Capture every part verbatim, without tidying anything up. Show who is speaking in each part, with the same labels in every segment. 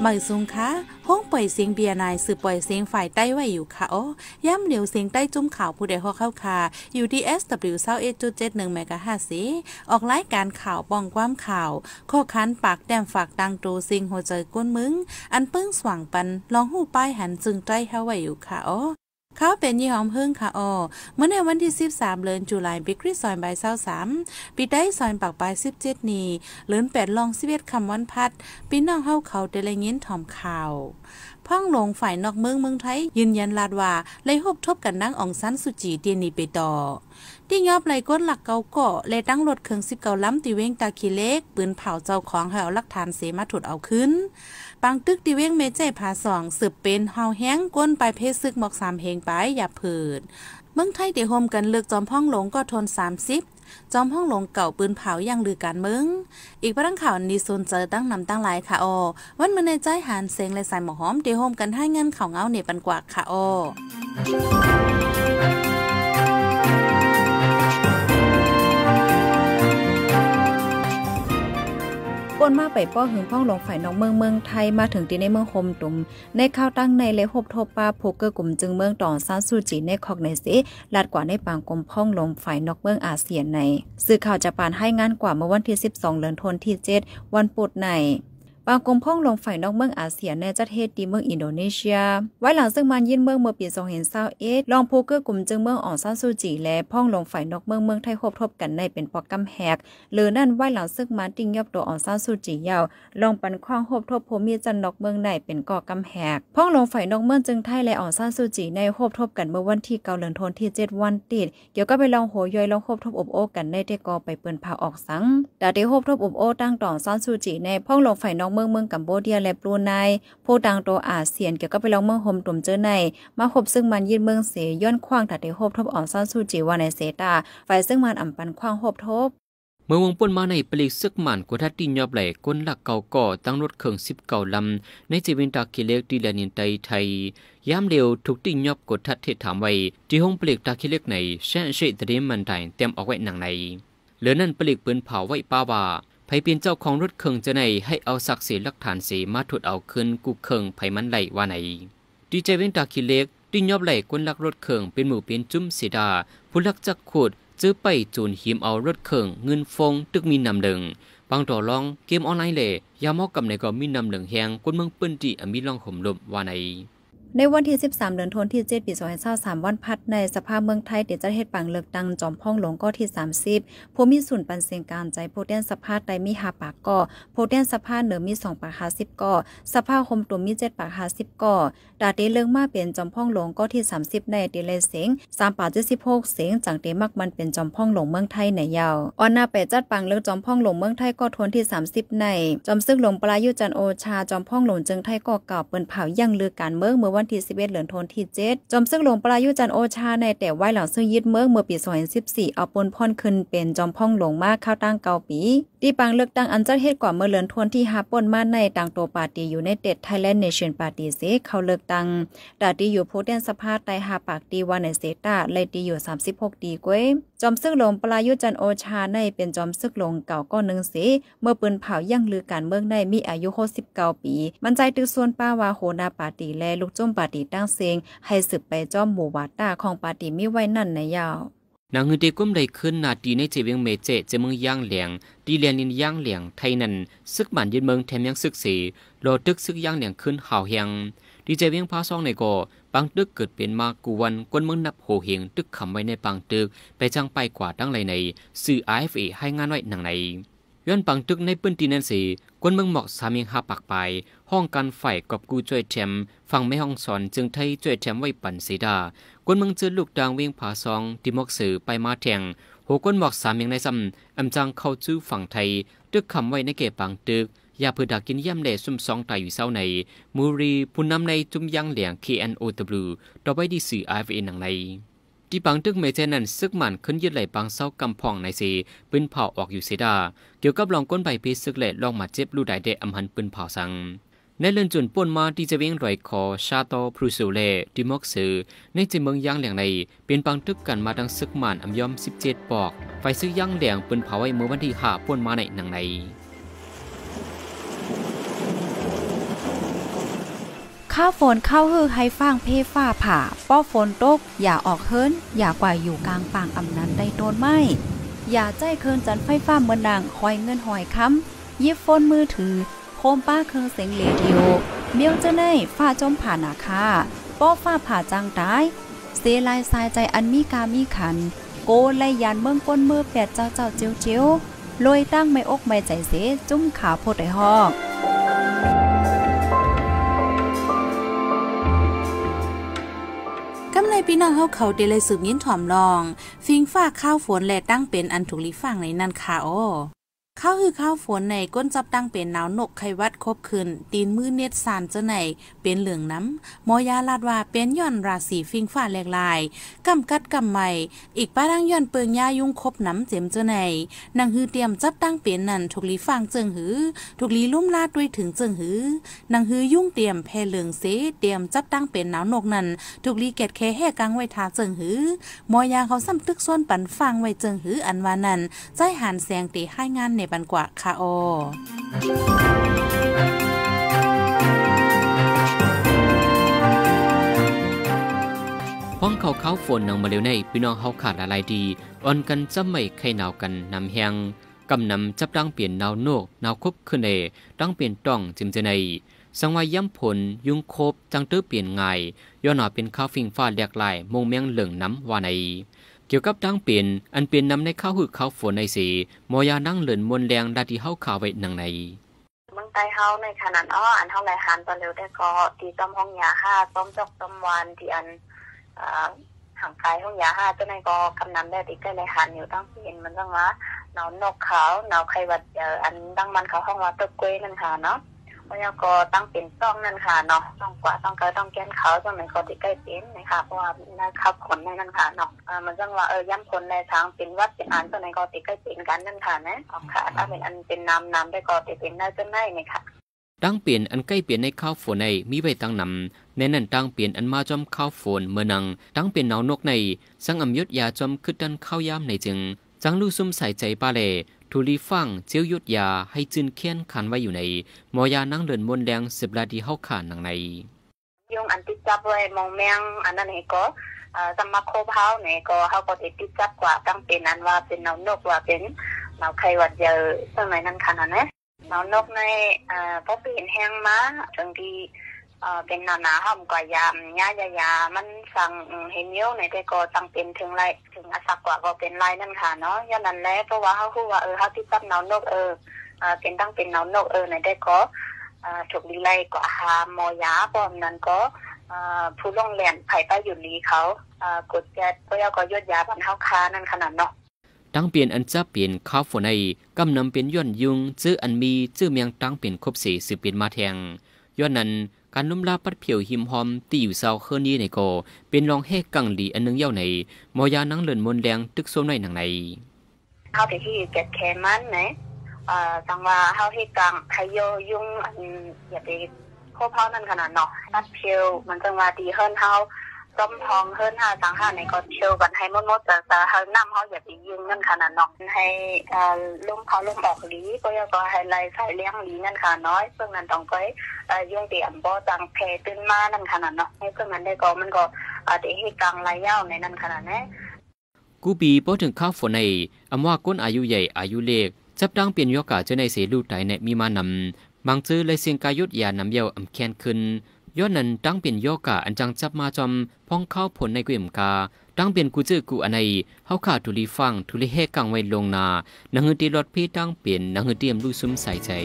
Speaker 1: บ่อยสูงค่ะห้องปล่อยเสียงเบียร์นายสืบปล่อยเสียงฝ่ายใต้ไว้อยู่ค่ะอ๋อย่ำเหลียวเสียงใต้จุ้มข่าวผู้ใดฮอกเข้าคาอยู่ที่ เอส ดับเบิลยู ยี่สิบเอ็ดจุดเจ็ดหนึ่ง เมกะฮัรตซ์ออกรายการข่าวป้องความข่าวข้อคันปากแดมฝากดังโตซิงหัวใจก้นมึงอันปึ้งสว่างปันลองหู้ป้ายหันจึงใจเฮาไว้อยู่ค่ะอ๋อเขาเป็นยี่หอมพึ่งค่ะอ๋อเมื่อในวันที่สิบสามเดือนตุลาคมบิกริซอยใบเศร้าสามปีได้ซอยปากปลายสิบเจ็ดนี้เลือนแปดลองสิบเอ็ดคำวันพัดปีน้องเฮาเขาเดลยินถ่อมข่าวพ่องลงฝ่ายนอกเมืองเมืองไทยยืนยันลาดว่าเลยฮบทบกันนั่งองซันสุจีเตียนีไปต่อที่ยอบไหลก้นหลักเกาเกาะเลยตั้งรถเครื่องสิบเก้าล้ำตีเว้งตาคีเล็กปืนเผาเจ้าของให้เอาหลักฐานเสมาถุดเอาขึ้นปังตึกตีเว้งเมเจผาสองสืบเป็นเฮาแห้งก้นไปเพศซึกหมอกสามเพลงไปอย่าเผิดเมืองไทยเดี๋ยวโฮมกันเลือกจอมพ่องหลงก็ทนสามสิบจอมห้องหลงเก่าปืนเผายังลือการเมืองอีกประเด็นข่าวนี้ส่วนเจอตั้งนำตั้งหลายค่ะออวันมื้อในใจหานเสียงและสายหมอหอมเดี๋ยวโฮมกันให้เงินข่าวเงาเนี่ยปันกว่าค่ะออปนมาไปป้อหึงพ่องหลงฝ่ายน้องเมืองเมืองไทยมาถึงที่ในเมืองโฮมตุ่มในข้าวตั้งในเลหบทบปาโพเกอร์กลุ่มจึงเมืองต่อซานซูจีในคอกในสิลาดกว่าในปางกลมพ่องหลงฝ่ายนอกเมืองอาเซียนในสื่อข่าวจะปานให้งานกว่าเมื่อวันที่สิบสองเดือนธันวาคมที่เจ็ดวันปุดในปางกลมพ่องลงฝ่ายนอกเมืองอาเซียนในประเทศดีเมืองอินโดนีเซียไว้หลังซึ่งมันยื่นเมืองเมื่อปีสองพันยี่สิบเอ็ดลองโพเกอร์กลุ่มจึงเมืองอองซานซูจีและพ่องลงฝ่ายนอกเมืองเมืองไทยคบทบกันในเป็นปอกกำแหกหรือนั่นไว้หลังซึ่งมันติ้งยอบตัวอองซานซูจียาวลองปันข้องคบทบพมีจันนอกเมืองในเป็นก่อกำแหกพ่องลงฝ่ายนอกเมืองจึงไทยและอองซานซูจีในคบทบกันเมื่อวันที่เก้าเดือนธันวาคมที่เจ็ดวันติดเกี่ยวกับไปลองโหย่อยลองคบทบอบโอ้กันในเตกอไปเปิ้นพาออกสังแต่ได้คบทบอบโอ้ตั้งต่อซานซูจีในพ่องลงฝ่ายนอกเมืองเมืองกัมพูชาและปลูไนผู้ดังโตอาเซียนเกี่ยวกับไปลองเมืองโฮมตุ่มเจอในมาพบซึ่งมันยืนเมืองเสย้อนคว้างถัดได้โฮบทบอองซานซูจีว่าในเซตาฝ่ายซึ่งมันอ่ำปันคว้างโฮบทบ
Speaker 2: เมื่อวงป่นมาในปลีกซึกหมันกว่าทัดตินยอบไหลก้นหลักเก่าก่อตั้งรถเครื่องสิบเก่าลำในจีวินตาคิเล็กดีแลนินไตไทยยามเร็วถูกตินยอบกดทัดเทถามไว้ที่ห้องปลีกตาคิเล็กในแช่เฉยตะเดมมันไทยเต็มออกไว้หนังในเหลือนั่นปลีกปืนเผาไว้ป้าว่าไผเป็นเจ้าของรถเครื่องจะไหนให้เอาศักดิ์ศรีหลักฐานเสมาถดเอาขึ้นกูเครื่องไผมันไหลว่าไหนดีเจเวนตาคิเล็กตินยอบไหลก้นลักรถเครื่องเป็นหมู่เป็นจุ้มสีดาผู้ลักจักขูดซื้อไปจูนหิมเอารถเครื่องเงินฟงตึกมีนำเหลืองบางต่อรองเกมออนไลน์เล่ยามอกกับในก็มีนำเหลืองแหงก้นเมืองปืนจีมีลองห่มลมว่าไหน
Speaker 1: ในวันที่สิบสามเดือนธันวาคมที่เจ็ดปีสองพันยี่สิบสามวันพัดในสภาพเมืองไทยเดี๋ยวจะเฮ็ดปังเลือกตั้งจอมพ่องหลงก็ที่สามสิบผู้มีศูนย์ปันเสียงการใจโพเทนสภาใดมีห้าปากก่อโพเทนสภาเหนือมีสองปากห้าสิบก่อสภาคมตุ่มมีเจ็ดปากห้าสิบก่อดาเตเลืองมาเป็นจอมพ่องหลงก็ที่สามสิบในเดเลเสียงสามปากเจ็ดสิบหกเสียงจังเตมักมันเป็นจอมพ่องหลงเมืองไทยในยาวออนนาไปจัดปังเลือกจอมพ่องหลงเมืองไทยก็ทวนที่สามสิบในจอมซึกหลงปรายุจันโอชาจอมพ่องหลงจึงไทยก็เก่าเปิ้นเผายั่งลือการเมืองเมื่อวันที่สิบเอ็ดเดือนที่เจ็ดจอมซึกหลวงปรายุจันโอชาในแต่ไว้หลังซึ่งยึดเมืองเมื่อปีสองพันสิบสี่เอาปนพ่อนขึ้นเป็นจอมพ่องหลวงมากเข้าตั้งเก้าปีที่ปังเลือกตั้งอันจัดเฮ็ดกว่าเมื่อเลือนทวนที่หาป่นมาในต่างโตปาร์ตี้อยู่ในเต็ดไทยแลนด์เนชั่นปาร์ตี้เสเข้าเลือกตั้งดาตีอยู่โพเทนสภาใต้หาปากตีวันในเซตาเลยตีอยู่สามสิบหกดีกว่าจอมซึกหลวงปรายุจันโอชาในเป็นจอมซึกหลวงเก่าก็หนึ่งเสเมื่อปืนเผายั่งลือการเมืองในมีอายุหกสิบเก้าปีมันใจตึกส่วนป้าวาโหนาปาร์ตี้และลูกจ้มปาร์ตี้ตั้งเสียงให้สืบไปจอมหมู่วาตาของปาร์ตี้มีไว้นั่นในยาวน
Speaker 2: างเงินเด็กก้มได้ขึ้นนาตีในเจเวียงเมเจจะเมืองย่างเหลียงดีเลียนินย่างเหลียงไทยนั้นซึกหมันยืนเมืองแถมยังซึกสีโลตึกซึกย่างเหลียงขึ้นห่าวเฮียงดีเจเวียงพาซองในก่อบางตึกเกิดเป็นมากูวันก้นเมืองนับโหเฮียงตึกคำไว้ในบางตึกไปจังไปกว่าตั้งไรในสื่อ ไอ เอฟ เอ ให้งานไว้หนังในย้อนปังตึกในปืนตีนันสีก้นเมืองหมอกสามีหาปากไปห้องการไฟกับกูช่วยแถมฟังไม่ห้องสอนจึงไทยช่วยแถมไว้ปั่นสีดาก้นเมืองเจอลูกดังเวียงผาซองที่มอกสื่อไปมาแทงหัวก้นหมอกสามอย่างในซ้ำอำจังเข้าชื่อฝั่งไทยตึกคำไว้ในเก็บปังตึกยาเพื่อดักกินย่ำเล่ซุ่มซองตายอยู่เศร้าในมูรีผู้นำในจุ่มย่างเหลียง เค เอ็น โอ ดับเบิลยู ต่อไปดีสื่อ ไอ เอฟ เอ หนังในที่ปังตึกเมเจนันซึกมันขึ้นยึดไหลปังเศร้ากำพองในสีปืนเผาออกอยู่เสดาเกี่ยวกับลองก้นใบพีซึกเล่ลองมาเจ็บลู่ได้เดอำหันปืนเผาสังในเลื่อนจุนป่นมาที่จะเวียงรอยคอชาโตพรูซูเล่ดิมอกสือในจิเมืองย่างเหลียงในเป็นปังตึกกันมาดังซึกมันอำยอมสิบเจ็ดปอกไฟซึกย่างเหลียงปืนเผาไว้เมื่อวันที่ห้าป่นมาในหนังใน
Speaker 1: ปข้าวฝนเข้าฮือให้ฟางเพฟ้าผ่าป้อฝนตกอย่าออกเฮิรนอย่ากว่าอยู่กลางป่างอำนั้นได้โดนไม่อย่าใจเคินจันไฟฟ้าเมือนดังหอยเงินหอยค้ำยิบโฟนมือถือโคมป้าเครื่องเสียงเรดิโอเมียวจะในฟ้าจมผ่านาคาป้อฟ้าผ่าจางตายเสลายสายใจอันมีกามีขันโกไลยานเมืองก้นมือแปดเจ้าเจ้าเจียวเจียวลอยตั้งไม่อกไม่ใจเสจุ้มขาโพดไอฮอก
Speaker 3: กำไรพี่น้องเฮาเขาได้เลยสืบยินถ่อมลองฟิงฟ้าข้าวฝนและตั้งเป็นอันถูกลิฟังในนั้นค่ะโอ้ข้าวคือข้าวฝนในก้นจับตั้งเป็นหนาวนกไขวัดครบคืนตีนมือเน็ดสานเจ้าไหนเป็นเหลืองน้ำมอยาลาดว่าเป็นย่อนราศีฟิงฟ้าแหลกลายกำกัดกำใหม่อีกป้าดังย่อนเปิงยายุ่งครบน้ำเจ็มเจ้าไหนนางฮือเตรียมจับตั้งเป็นนั่นถูกลีฟังเจิงหือถูกลีลุ่มลาดด้วยถึงเจิงหือนางฮือยุ่งเตรียมแพเหลืองเสเตรียมจับตั้งเป็นหนาวนกนั่นถูกลีเกตแค่แห่กังไว้ทาเจิงหือมอยาเขาซ้ำตึกส่วนปันฟังไว้เจิงหืออันวานั่นใจหันแสงตีให้งานในบันกว่าค่ะโอ
Speaker 2: ห้องเขาเข้าฝนนังมาเร็วในพี่น้องเฮาขาดอะไรดีอ่อนกันจะไม่ใครหนาวกันนำแหงกำนำจับดังเปลี่ยนหนาวโนกหนาวคบขึ้นเอดังเปลี่ยนต้องจิมเจในสังวาย้ำผลยุงคบจังตื้อเปลี่ยนง่ายย้อนหน่อเป็นข้าวฟิงฟ้าแหลกลายมงเมียงเหลืองน้ำว่าในเกี่ยวกับดังเปลี่ยนอันเปลี่ยนนำในข้าวหือข้าวฝนในสีมอยานั่งเหลินมนแรงดาที่เฮาข่าวไว้หนังใน
Speaker 4: เมืองใต้เฮาในขนาดอ้ออันเท่าไรหันตอนเร็วได้ก็ตีต้มห้องยาห้าต้มจอกต้มวานที่อันห่างไกลห้องยาห้าเจ้าในก็กำนำได้ตีใกล้ไรหันอยู่ตั้งเปลี่ยนมันตั้งว่าหนาวนกเขาหนาวไข้หวัดเอ่ออันดังมันเขาห้องว่าตะเกยนั่นค่ะเนาะแล้วก็ตั้งเป็นต้องนั่นค่ะเนาะต้องกว่าต้องเกยต้องแก้นเขาเจ้าไหนก็ตีใกล้เป็นนะคะเพราะว่านะครับผลในนั่นค่ะเนาะมันจังว่าเออย่ำผลในทางเป็นวัดเป็นอันเจ้าไหนก็ตีใกล้เป็นกันนั่นค่ะนะค่ะถ้าเป็นอันเป็นน้ำน้ำได้ก็ตีเป็นได้เจ้าไหนไหมค่ะ
Speaker 2: ดังเปลี่ยนอันใกล้เปลี่ยนในข้าวฝนในมีไว้ตั้งนำในนั้นตั้งเปลี่ยนอันมาจอมข้าวฝนเมื่อนังตั้งเป็นหนาวนกในสังอำยุดยาจอมคึดดันข้าวยามในจึงจังลู่ซุ่มใส่ใจป้าเล่ทุลีฟังเจียวยุดยาให้จืนเคียนขันไว้อยู่ในมอยานั่งเดินมนแดงสิบลาดีเข้าขานหนังใน
Speaker 4: ยุงอันติดจับไว้มองแมงอันนั้นเองก็สมัครโคเฮาเนี่ยก็เฮาก็ติดติดจับกว่าตั้งเป็นอันว่าเป็นหนาวนกว่าเป็นหนาวไข้หวัดเยอะสมัยนั้นขนาดนั้นหนาวนกในพอเปลี่ยนแห้งมาบางทีเป็นหนาหนาห้อมกว่ายามยายายามันสั่งเห็นเยอะในแต่ก็ตั้งเป็นถึงไรถึงอาศักกว่าก็เป็นไรนั่นค่ะเนาะย้อนนั้นแหละเพราะว่าเขาพูดว่าเออเขาติดจับหนาวนกเออเป็นตั้งเป็นหนาวนกเออในแต่ก็ถูกดีไล่กว่าหามอยาป้อมนั้นก็ผู้ลงแหลนไผ่ใต้หยุดลีเขากดแก๊สก็ยาก็ยดยาบันเท้าคานั่นขนาดเนาะ
Speaker 2: ตั้งเปลี่ยนอันจะเปลี่ยนข้าวฝนในกำนำเป็นย้อนยุงจื้ออันมีจื้อเมียงตั้งเป็นครบสี่สิบเป็นมาแทงย้อนนั้นการลุ่มลาปัดเผียวหิมหอมตีอยู่เศร้าเคืนนี้ในโกเป็นรองแหกกังหลีอันนึงเย้าในมอยานั่งเลินมนแดงตึกโซมในหนังใน
Speaker 4: เขาที่ที่เก็บแคมันไหมจังว่าเขาที่กังไทโยยุ่งอันอย่าไปโคบเขานั่นขนาดเนาะปัดเผียวมันจังว่าดีเฮิร์นเขาต้มทองเฮิร์นห้าสังห้าในก็เชียวกันให้มดมดแต่แต่เขาน้ำเขาอย่าไปยิงนั่นขนาดเนาะให้ลุ่มเขาลุ่มออกหลีก็ยังก็ให้ไล่ใส่เลี้ยงหลีนั่นค่ะน้อยเพื่อนั้นต้องก็ยุ่งเตี่ยมบ่จังเพตื่นมานั่นขนาดเนาะให้เพื่อนั้นได้ก็มันก็เดี๋ยวให้กลางไรเย้าในนั่นขนาดนี้
Speaker 2: กูปีพอถึงข้าวฝนในอำว่าก้นอายุใหญ่อายุเล็กจับดังเปลี่ยนยกาเจอในเสลูไตในมีมานำบางจื้อเลยเสียงกายุดยานำเย้าอำแคนขึ้นย้อนนั้นตั้งเป็นโยกาอันจังจับมาจอมพ้องเข้าผลในกุยมกาตั้งเป็นกูจื้อกูอันในเฮาขาทุลีฟังทุลีเฮกังไว้ลงนานังหือตีรถพี่ตั้งเปลี่ยนนังหือเตรียมลู่ซุ่มใส่ใจ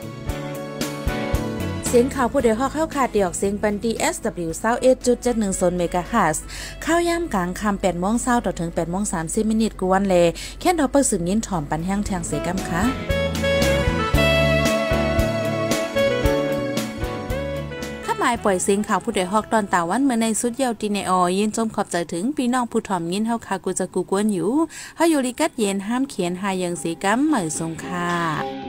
Speaker 3: เสียงข่าวผู้เดียวข้อเข้าขาดเดียกเสียงบันดี เอส ดับเบิลยู ยี่สิบเอ็ดจุดเจ็ดหนึ่ง โซนเมกะฮัสข้าวย่ำกลางคำแปดโมงเช้าต่อถึงแปดโมงสามสิบมินิทกวนเลแค่ดอกเปิดสืบยินถ่อมปันแห้งแทงเสกัมค่ะหมายปล่อยเสียงข่าวผู้ใดฮอกตอนตาวันเมื่อในสุดเยาวดีในอยินจมขอบใจถึงพี่น้องผู้ถ่อมยินเฮาคากูจะกูกวนอยู่เฮาอยู่ลิกัดเย็นห้ามเขียนหายังสีกัมเหมยทรงค่ะ